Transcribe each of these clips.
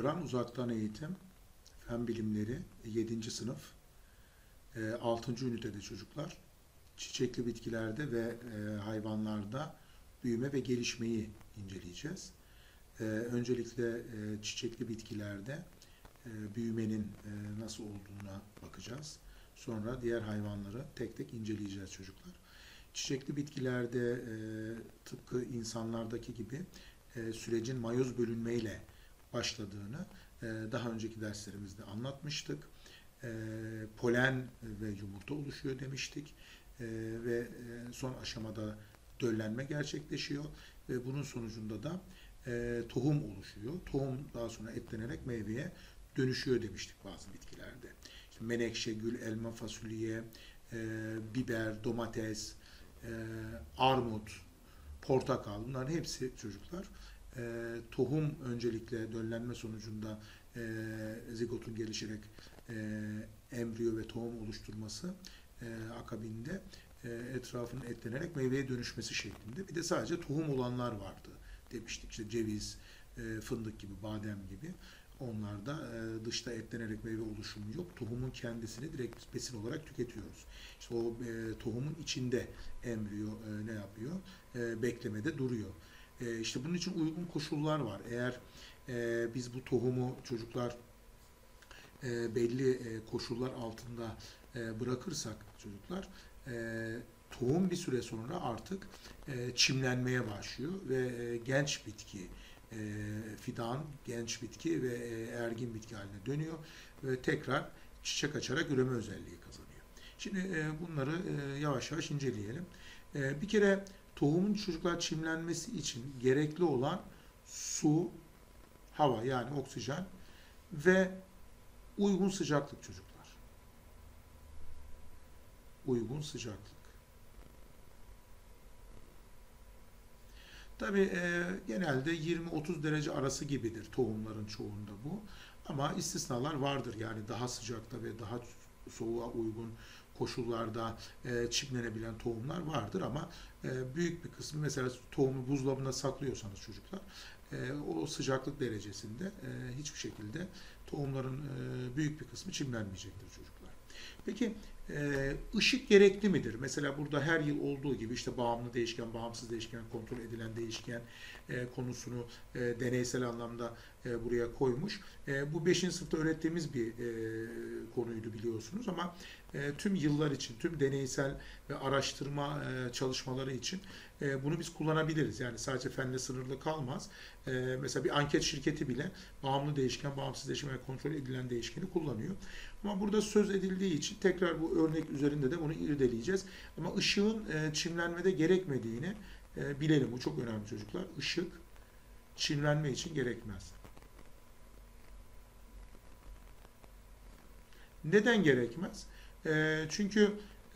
Program uzaktan eğitim, fen bilimleri 7. sınıf 6. ünitede çocuklar. Çiçekli bitkilerde ve hayvanlarda büyüme ve gelişmeyi inceleyeceğiz. Öncelikle çiçekli bitkilerde büyümenin nasıl olduğuna bakacağız. Sonra diğer hayvanları tek tek inceleyeceğiz çocuklar. Çiçekli bitkilerde tıpkı insanlardaki gibi sürecin mayoz bölünmeyle başladığını daha önceki derslerimizde anlatmıştık. Polen ve yumurta oluşuyor demiştik ve son aşamada döllenme gerçekleşiyor ve bunun sonucunda da tohum oluşuyor. Tohum daha sonra etlenerek meyveye dönüşüyor demiştik bazı bitkilerde. İşte menekşe, gül, elma, fasulye, biber, domates, armut, portakal, bunların hepsi çocuklar tohum öncelikle döllenme sonucunda zigotun gelişerek embriyo ve tohum oluşturması akabinde etrafının etlenerek meyveye dönüşmesi şeklinde. Bir de sadece tohum olanlar vardı demiştik. İşte ceviz, fındık gibi, badem gibi. Onlarda dışta etlenerek meyve oluşumu yok. Tohumun kendisini direkt besin olarak tüketiyoruz. İşte o tohumun içinde embriyo ne yapıyor? Beklemede duruyor. İşte bunun için uygun koşullar var. Eğer biz bu tohumu çocuklar belli koşullar altında bırakırsak çocuklar tohum bir süre sonra artık çimlenmeye başlıyor ve genç bitki fidan, genç bitki ve ergin bitki haline dönüyor ve tekrar çiçek açarak üreme özelliği kazanıyor. Şimdi bunları yavaş yavaş inceleyelim. Bir kere tohumun çocuklar çimlenmesi için gerekli olan su, hava yani oksijen ve uygun sıcaklık çocuklar. Uygun sıcaklık. Tabii genelde 20-30 derece arası gibidir tohumların çoğunda bu. Ama istisnalar vardır. Yani daha sıcakta ve daha soğuğa uygun koşullarda çimlenebilen tohumlar vardır ama büyük bir kısmı mesela tohumu buzdolabında saklıyorsanız çocuklar o sıcaklık derecesinde hiçbir şekilde tohumların büyük bir kısmı çimlenmeyecektir çocuklar. Peki ışık gerekli midir? Mesela burada her yıl olduğu gibi işte bağımlı değişken, bağımsız değişken, kontrol edilen değişken konusunu deneysel anlamda buraya koymuş. Bu 5. sınıfta öğrettiğimiz bir konuydu biliyorsunuz ama tüm yıllar için, tüm deneysel ve araştırma çalışmaları için bunu biz kullanabiliriz. Yani sadece fenle sınırlı kalmaz. Mesela bir anket şirketi bile bağımlı değişken, bağımsız değişken ve kontrol edilen değişkeni kullanıyor. Ama burada söz edildiği için tekrar bu örnek üzerinde de bunu irdeleyeceğiz. Ama ışığın çimlenmede gerekmediğini bilelim. Bu çok önemli çocuklar. Işık çimlenme için gerekmez. Neden gerekmez? Çünkü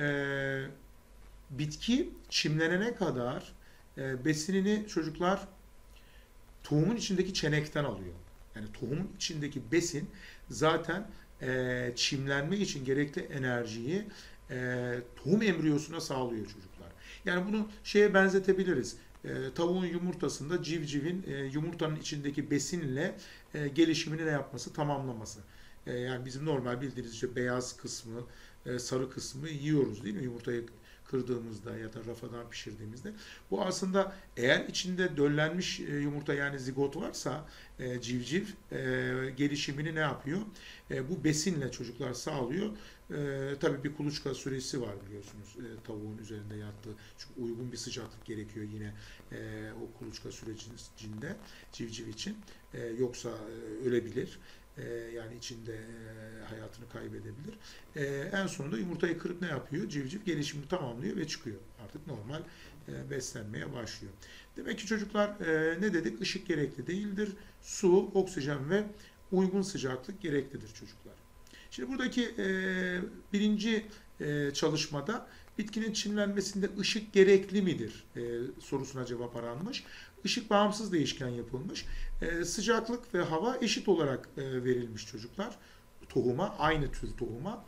bitki çimlenene kadar besinini çocuklar tohumun içindeki çenekten alıyor. Yani tohumun içindeki besin zaten çimlenme için gerekli enerjiyi tohum embriyosuna sağlıyor çocuklar. Yani bunu şeye benzetebiliriz. Tavuğun yumurtasında civcivin yumurtanın içindeki besinle gelişimini ne yapması, tamamlaması. Yani bizim normal bildiğiniz işte beyaz kısmı, sarı kısmı yiyoruz değil mi? Yumurtayı kırdığımızda ya da rafadan pişirdiğimizde. Bu aslında eğer içinde döllenmiş yumurta yani zigot varsa civciv gelişimini ne yapıyor? Bu besinle çocuklar sağlıyor. Tabii bir kuluçka süresi var biliyorsunuz tavuğun üzerinde yattığı. Çünkü uygun bir sıcaklık gerekiyor yine o kuluçka sürecinde civciv için. Yoksa ölebilir. Yani içinde hayatını kaybedebilir. En sonunda yumurtayı kırıp ne yapıyor? Civciv gelişimini tamamlıyor ve çıkıyor. Artık normal beslenmeye başlıyor. Demek ki çocuklar ne dedik? Işık gerekli değildir. Su, oksijen ve uygun sıcaklık gereklidir çocuklar. Şimdi buradaki birinci çalışmada bitkinin çimlenmesinde ışık gerekli midir sorusuna cevap aranmış. Işık bağımsız değişken yapılmış. Sıcaklık ve hava eşit olarak verilmiş çocuklar tohuma, aynı tür tohuma.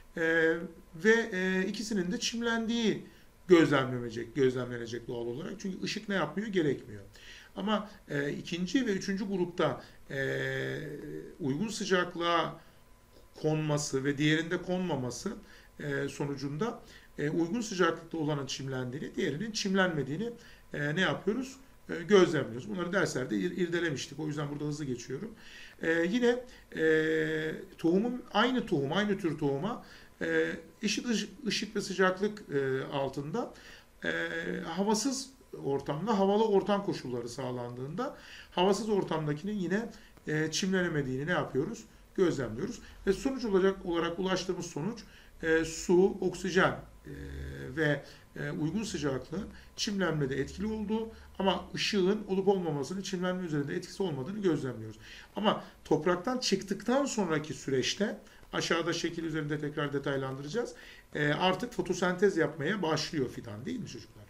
Ve ikisinin de çimlendiği gözlemlenecek doğal olarak. Çünkü ışık ne yapmıyor? Gerekmiyor. Ama ikinci ve üçüncü grupta uygun sıcaklığa konması ve diğerinde konmaması sonucunda uygun sıcaklıkta olanın çimlendiğini, diğerinin çimlenmediğini ne yapıyoruz? Gözlemliyoruz. Bunları derslerde irdelemiştik. O yüzden burada hızlı geçiyorum. Yine aynı tohum, aynı tür tohuma eşit ışık ve sıcaklık altında havasız ortamda, havalı ortam koşulları sağlandığında havasız ortamdakinin yine çimlenemediğini ne yapıyoruz? Gözlemliyoruz. Ve sonuç olarak ulaştığımız sonuç su, oksijen ve uygun sıcaklığın çimlenmede etkili olduğu ama ışığın olup olmamasının çimlenme üzerinde etkisi olmadığını gözlemliyoruz. Ama topraktan çıktıktan sonraki süreçte aşağıda şekil üzerinde tekrar detaylandıracağız. Artık fotosentez yapmaya başlıyor fidan, değil mi çocuklar?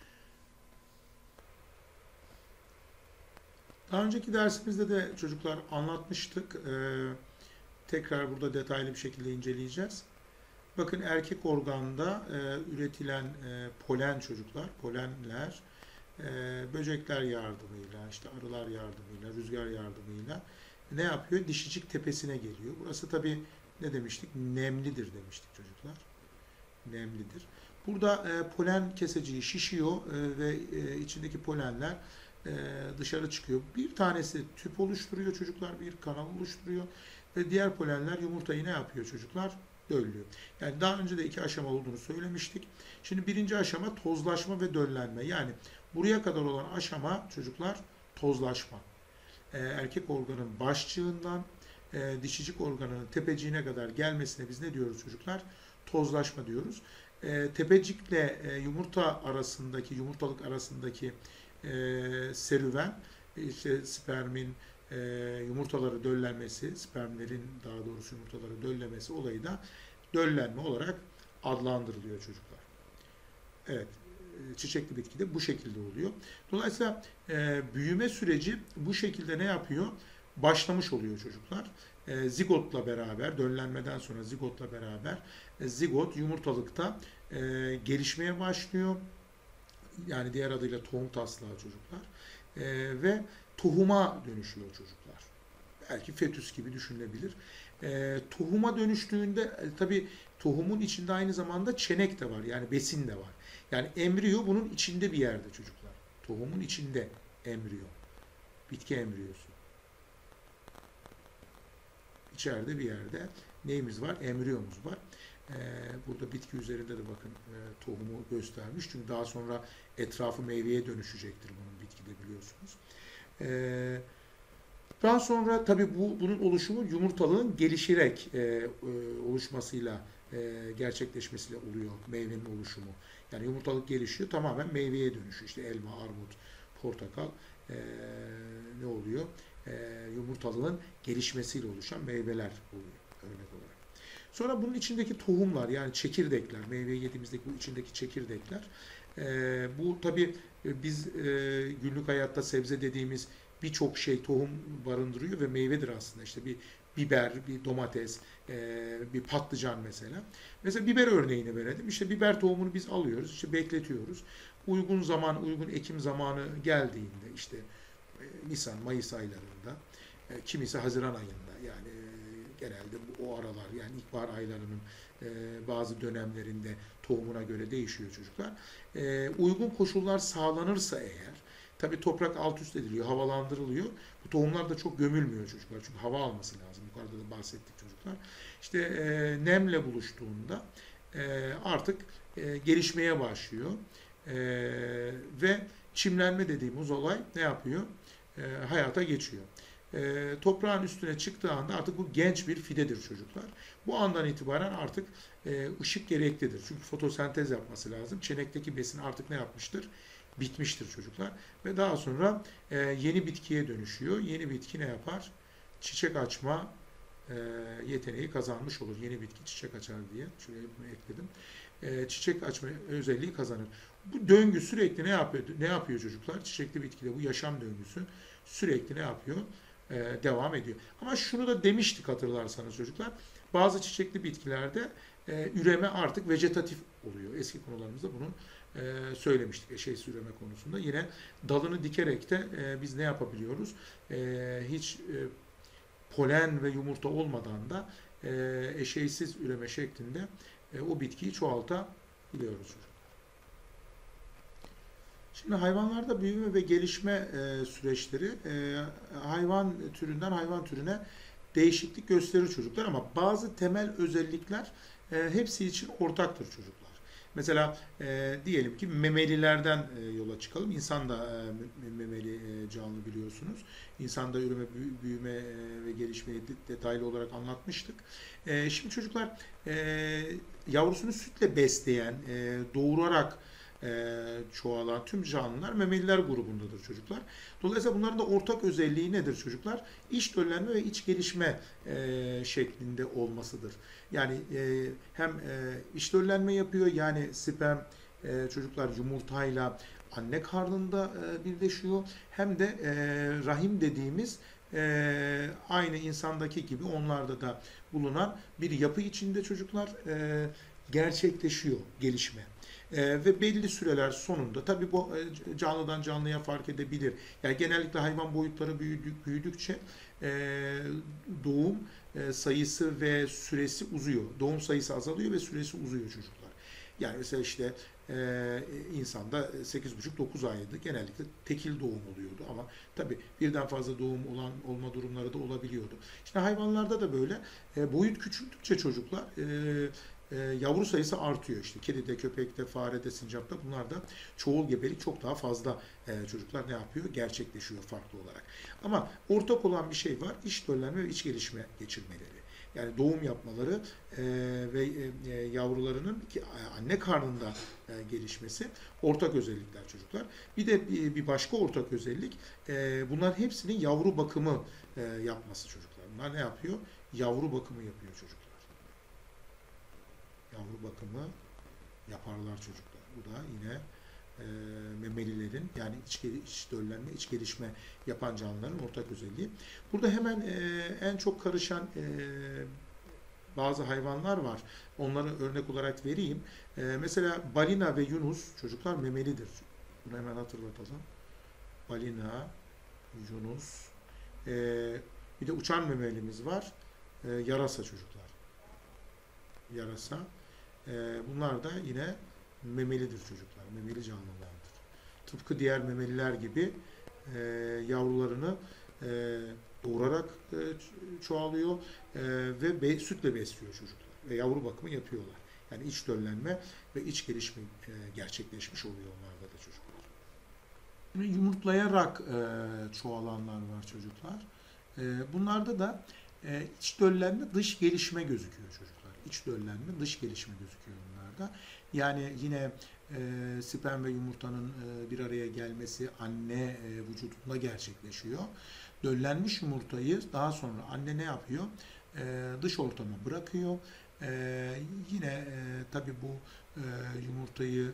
Daha önceki dersimizde de çocuklar anlatmıştık. Tekrar burada detaylı bir şekilde inceleyeceğiz. Bakın erkek organda üretilen polen çocuklar, polenler böcekler yardımıyla, işte arılar yardımıyla, rüzgar yardımıyla ne yapıyor? Dişicik tepesine geliyor. Burası tabii ne demiştik? Nemlidir demiştik çocuklar. Nemlidir. Burada polen keseciği şişiyor ve içindeki polenler dışarı çıkıyor. Bir tanesi tüp oluşturuyor çocuklar, bir kanal oluşturuyor ve diğer polenler yumurtayı ne yapıyor çocuklar? Döllüyor. Yani daha önce de iki aşama olduğunu söylemiştik. Şimdi birinci aşama tozlaşma ve döllenme. Yani buraya kadar olan aşama çocuklar tozlaşma. Erkek organın başçığından dişicik organının tepeciğine kadar gelmesine biz ne diyoruz çocuklar? Tozlaşma diyoruz. Tepecikle yumurta arasındaki, yumurtalık arasındaki serüven, işte spermin yumurtaları döllenmesi, spermlerin daha doğrusu yumurtaları döllemesi olayı da döllenme olarak adlandırılıyor çocuklar. Evet, çiçekli bitkide bu şekilde oluyor. Dolayısıyla büyüme süreci bu şekilde ne yapıyor? Başlamış oluyor çocuklar. Zigotla beraber, döllenmeden sonra zigotla beraber zigot yumurtalıkta gelişmeye başlıyor. Yani diğer adıyla tohum taslağı çocuklar. Ve tohuma dönüşüyor çocuklar. Belki fetüs gibi düşünülebilir. Tohuma dönüştüğünde tabii tohumun içinde aynı zamanda çenek de var. Yani besin de var. Yani embriyo bunun içinde bir yerde çocuklar. Tohumun içinde embriyo. Bitki embriyosu. İçeride bir yerde neyimiz var? Embriyomuz var. Burada bitki üzerinde de bakın tohumu göstermiş. Çünkü daha sonra etrafı meyveye dönüşecektir bunun bitkide biliyorsunuz. Daha sonra tabii bunun oluşumu yumurtalığın gelişerek oluşmasıyla gerçekleşmesiyle oluyor meyvenin oluşumu. Yani yumurtalık gelişiyor tamamen meyveye dönüşüyor. İşte elma, armut, portakal ne oluyor? Yumurtalığın gelişmesiyle oluşan meyveler oluyor örnek olarak. Sonra bunun içindeki tohumlar yani çekirdekler, meyveyi yediğimizdeki bu içindeki çekirdekler bu tabii biz günlük hayatta sebze dediğimiz birçok şey tohum barındırıyor ve meyvedir aslında. İşte bir biber, bir domates, bir patlıcan mesela. Mesela biber örneğini verelim. İşte biber tohumunu biz alıyoruz, işte bekletiyoruz. Uygun zaman, uygun ekim zamanı geldiğinde işte Nisan, Mayıs aylarında, kimisi Haziran ayında yani genelde o aralar yani ilkbahar aylarının bazı dönemlerinde tohumuna göre değişiyor çocuklar. Uygun koşullar sağlanırsa eğer, tabii toprak alt üst ediliyor, havalandırılıyor. Bu tohumlar da çok gömülmüyor çocuklar. Çünkü hava alması lazım. Yukarıda da bahsettik çocuklar. İşte nemle buluştuğunda artık gelişmeye başlıyor. Ve çimlenme dediğimiz olay ne yapıyor? Hayata geçiyor. Toprağın üstüne çıktığı anda artık bu genç bir fidedir çocuklar. Bu andan itibaren artık ışık gereklidir. Çünkü fotosentez yapması lazım. Çenekteki besin artık ne yapmıştır? Bitmiştir çocuklar. Ve daha sonra yeni bitkiye dönüşüyor. Yeni bitki ne yapar? Çiçek açma yeteneği kazanmış olur. Yeni bitki çiçek açar diye. Şuraya bunu ekledim. Çiçek açma özelliği kazanır. Bu döngü sürekli ne yapıyor çocuklar? Çiçekli bitkide bu yaşam döngüsü sürekli ne yapıyor? Devam ediyor. Ama şunu da demiştik hatırlarsanız çocuklar. Bazı çiçekli bitkilerde üreme artık vejetatif oluyor. Eski konularımızda bunu söylemiştik eşeğsiz üreme konusunda. Yine dalını dikerek de biz ne yapabiliyoruz? Hiç polen ve yumurta olmadan da eşeğsiz üreme şeklinde o bitkiyi çoğaltabiliyoruz. Şimdi hayvanlarda büyüme ve gelişme süreçleri hayvan türünden hayvan türüne değişiklik gösterir çocuklar, ama bazı temel özellikler hepsi için ortaktır çocuklar. Mesela diyelim ki memelilerden yola çıkalım. İnsan da memeli canlı, biliyorsunuz. İnsanda üreme, büyüme ve gelişmeyi detaylı olarak anlatmıştık. Şimdi çocuklar, yavrusunu sütle besleyen, doğurarak çoğalan tüm canlılar memeliler grubundadır çocuklar. Dolayısıyla bunların da ortak özelliği nedir çocuklar? İç döllenme ve iç gelişme şeklinde olmasıdır. Yani hem iç döllenme yapıyor, yani sperm çocuklar yumurtayla anne karnında birleşiyor. Hem de rahim dediğimiz aynı insandaki gibi onlarda da bulunan bir yapı içinde çocuklar gerçekleşiyor gelişme. Ve belli süreler sonunda, tabii bu canlıdan canlıya fark edebilir. Yani genellikle hayvan boyutları büyüdükçe doğum sayısı ve süresi uzuyor. Doğum sayısı azalıyor ve süresi uzuyor çocuklar. Yani mesela işte insanda 8,5-9 aydı. Genellikle tekil doğum oluyordu, ama tabii birden fazla doğum olma durumları da olabiliyordu. İşte hayvanlarda da böyle boyut küçüldükçe çocuklar yavru sayısı artıyor. İşte kedide, köpekte, farede, sincapta, bunlar da çoğul gebelik çok daha fazla çocuklar ne yapıyor? Gerçekleşiyor farklı olarak. Ama ortak olan bir şey var. İç döllenme ve iç gelişme geçirmeleri. Yani doğum yapmaları ve yavrularının anne karnında gelişmesi ortak özellikler çocuklar. Bir de bir başka ortak özellik, bunlar hepsinin yavru bakımı yapması çocuklar. Bunlar ne yapıyor? Yavru bakımı yapıyor çocuklar. Yavru bakımı yaparlar çocuklar. Bu da yine memelilerin, yani iç döllenme, iç gelişme yapan canlıların ortak özelliği. Burada hemen en çok karışan bazı hayvanlar var. Onları örnek olarak vereyim. Mesela balina ve yunus çocuklar memelidir. Bunu hemen hatırlatalım. Balina, yunus. Bir de uçan memelimiz var. Yarasa çocuklar. Yarasa. Bunlar da yine memelidir çocuklar. Memeli canlılardır. Tıpkı diğer memeliler gibi yavrularını doğurarak çoğalıyor ve sütle besliyor çocuklar. Ve yavru bakımı yapıyorlar. Yani iç döllenme ve iç gelişme gerçekleşmiş oluyor onlarda da çocuklar. Yumurtlayarak çoğalanlar var çocuklar. Bunlarda da iç döllenme, dış gelişme gözüküyor çocuklar. İç döllenme, dış gelişme gözüküyor bunlarda. Yani yine sperm ve yumurtanın bir araya gelmesi anne vücudunda gerçekleşiyor. Döllenmiş yumurtayı daha sonra anne ne yapıyor? Dış ortama bırakıyor. Yine tabii bu yumurtayı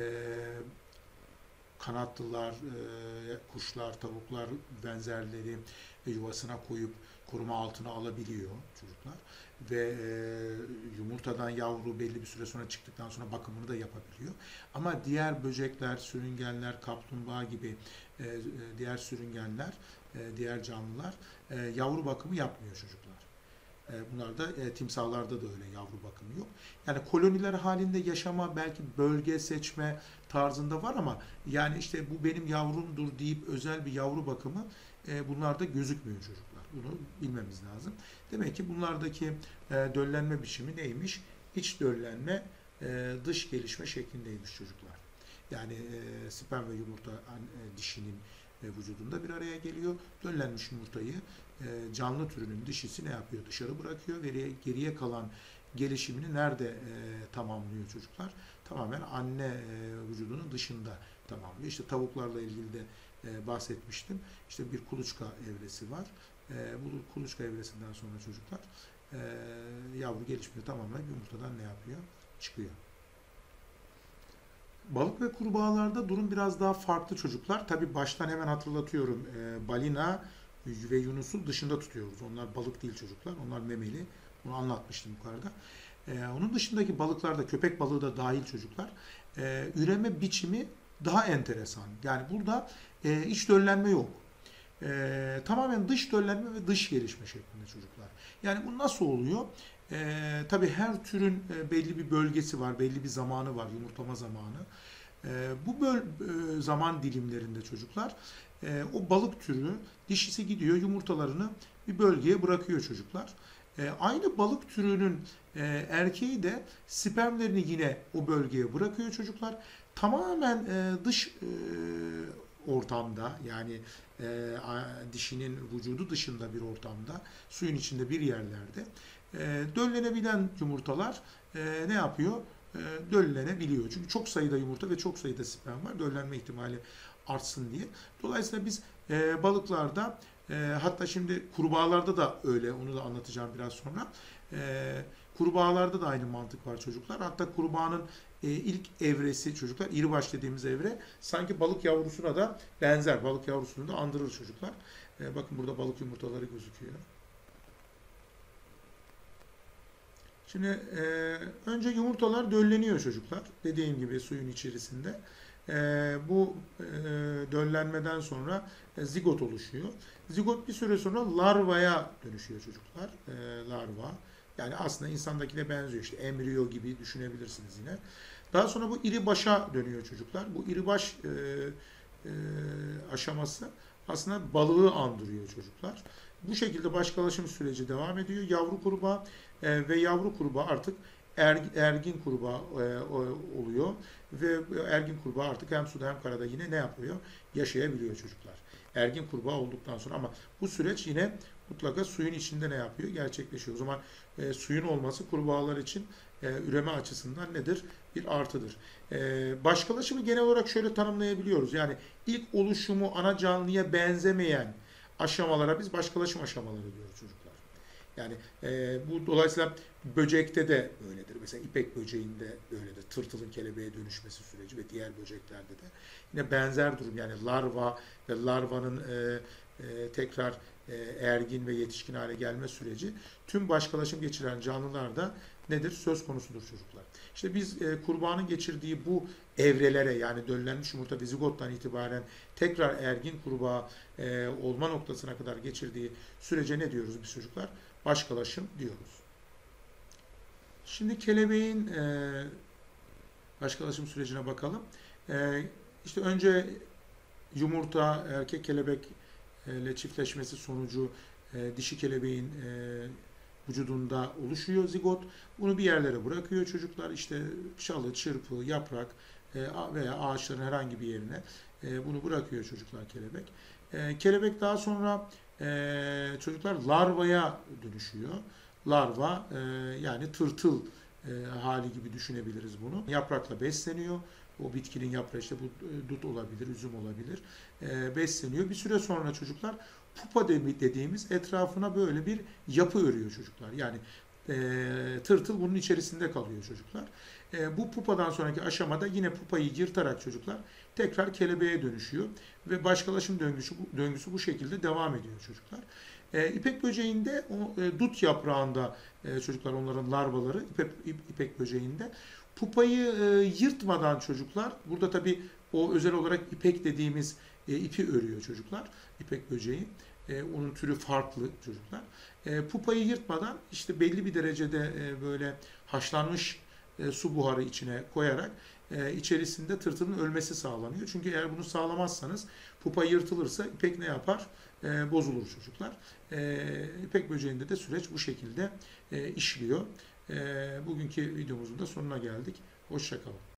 kanatlılar, kuşlar, tavuklar benzerleri yuvasına koyup koruma altına alabiliyor çocuklar. Ve yumurtadan yavru belli bir süre sonra çıktıktan sonra bakımını da yapabiliyor. Ama diğer böcekler, sürüngenler, kaplumbağa gibi diğer sürüngenler, diğer canlılar yavru bakımı yapmıyor çocuklar. Bunlar da timsahlarda da öyle, yavru bakımı yok. Yani koloniler halinde yaşama, belki bölge seçme tarzında var, ama yani işte bu benim yavrumdur deyip özel bir yavru bakımı bunlarda gözükmüyor çocuklar. Bunu bilmemiz lazım. Demek ki bunlardaki döllenme biçimi neymiş? İç döllenme, dış gelişme şeklindeymiş çocuklar. Yani sperm ve yumurta dişinin vücudunda bir araya geliyor. Döllenmiş yumurtayı canlı türünün dişisi ne yapıyor? Dışarı bırakıyor ve geriye kalan gelişimini nerede tamamlıyor çocuklar? Tamamen anne vücudunun dışında tamamlıyor. İşte tavuklarla ilgili de bahsetmiştim. İşte bir kuluçka evresi var. Bu kuluçka evresinden sonra çocuklar yavru gelişmiyor, tamamen yumurtadan ne yapıyor? Çıkıyor. Balık ve kurbağalarda durum biraz daha farklı çocuklar. Tabi baştan hemen hatırlatıyorum. Balina ve yunusu dışında tutuyoruz. Onlar balık değil çocuklar. Onlar memeli. Bunu anlatmıştım yukarıda. Onun dışındaki balıklarda, köpek balığı da dahil çocuklar, üreme biçimi daha enteresan. Yani burada iç döllenme yok. Tamamen dış döllenme ve dış gelişme şeklinde çocuklar. Yani bu nasıl oluyor? Tabii her türün belli bir bölgesi var, belli bir zamanı var, yumurtlama zamanı. Bu zaman dilimlerinde çocuklar o balık türü dişisi gidiyor yumurtalarını bir bölgeye bırakıyor çocuklar. Aynı balık türünün erkeği de spermlerini yine o bölgeye bırakıyor çocuklar. Tamamen dış ortamda yani dişinin vücudu dışında bir ortamda suyun içinde bir yerlerde döllenebilen yumurtalar ne yapıyor? Döllenebiliyor. Çünkü çok sayıda yumurta ve çok sayıda sperm var. Döllenme ihtimali artsın diye. Dolayısıyla biz balıklarda hatta şimdi kurbağalarda da öyle. Onu da anlatacağım biraz sonra. Kurbağalarda da aynı mantık var çocuklar. Hatta kurbağanın ilk evresi çocuklar, iribaş dediğimiz evre sanki balık yavrusuna da benzer. Balık yavrusunu da andırır çocuklar. Bakın burada balık yumurtaları gözüküyor. Şimdi önce yumurtalar dölleniyor çocuklar. Dediğim gibi suyun içerisinde. Bu döllenmeden sonra zigot oluşuyor. Zigot bir süre sonra larvaya dönüşüyor çocuklar. Larva. Yani aslında insandakine benziyor. İşte embriyo gibi düşünebilirsiniz yine. Daha sonra bu iri başa dönüyor çocuklar. Bu iri baş aşaması aslında balığı andırıyor çocuklar. Bu şekilde başkalaşım süreci devam ediyor. Yavru kurbağa ve yavru kurbağa artık ergin kurbağa oluyor ve ergin kurbağa artık hem suda hem karada yine ne yapıyor? Yaşayabiliyor çocuklar. Ergin kurbağa olduktan sonra ama bu süreç yine mutlaka suyun içinde ne yapıyor? Gerçekleşiyor. O zaman suyun olması kurbağalar için üreme açısından nedir? Bir artıdır. Başkalaşımı genel olarak şöyle tanımlayabiliyoruz. Yani ilk oluşumu ana canlıya benzemeyen aşamalara biz başkalaşım aşamaları diyoruz çocuklar. Yani bu dolayısıyla böcekte de böyledir. Mesela ipek böceğinde böyledir. Tırtılın kelebeğe dönüşmesi süreci ve diğer böceklerde de yine benzer durum. Yani larva ve larvanın tekrar ergin ve yetişkin hale gelme süreci tüm başkalaşım geçiren canlılarda nedir? Söz konusudur çocuklar. İşte biz kurbağanın geçirdiği bu evrelere yani döllenmiş yumurta ve zigottan itibaren tekrar ergin kurbağa olma noktasına kadar geçirdiği sürece ne diyoruz biz çocuklar? Başkalaşım diyoruz. Şimdi kelebeğin başkalaşım sürecine bakalım. İşte önce yumurta erkek kelebekle çiftleşmesi sonucu dişi kelebeğin vücudunda oluşuyor zigot. Bunu bir yerlere bırakıyor çocuklar. İşte çalı, çırpı, yaprak veya ağaçların herhangi bir yerine bunu bırakıyor çocuklar kelebek. Kelebek daha sonra çocuklar larvaya dönüşüyor. Larva yani tırtıl hali gibi düşünebiliriz bunu. Yaprakla besleniyor. O bitkinin yaprağı işte bu dut olabilir, üzüm olabilir. Besleniyor. Bir süre sonra çocuklar pupa dediğimiz etrafına böyle bir yapı örüyor çocuklar. Yani tırtıl bunun içerisinde kalıyor çocuklar. Bu pupadan sonraki aşamada yine pupayı yırtarak çocuklar tekrar kelebeğe dönüşüyor ve başkalaşım döngüsü bu şekilde devam ediyor çocuklar. İpek böceğinde o dut yaprağında çocuklar onların larvaları ipek böceğinde pupayı yırtmadan çocuklar burada tabii o özel olarak ipek dediğimiz ipi örüyor çocuklar ipek böceği. Onun türü farklı çocuklar. Pupayı yırtmadan işte belli bir derecede böyle haşlanmış su buharı içine koyarak içerisinde tırtılın ölmesi sağlanıyor. Çünkü eğer bunu sağlamazsanız pupa yırtılırsa ipek ne yapar? Bozulur çocuklar. İpek böceğinde de süreç bu şekilde işliyor. Bugünkü videomuzun da sonuna geldik. Hoşça kalın.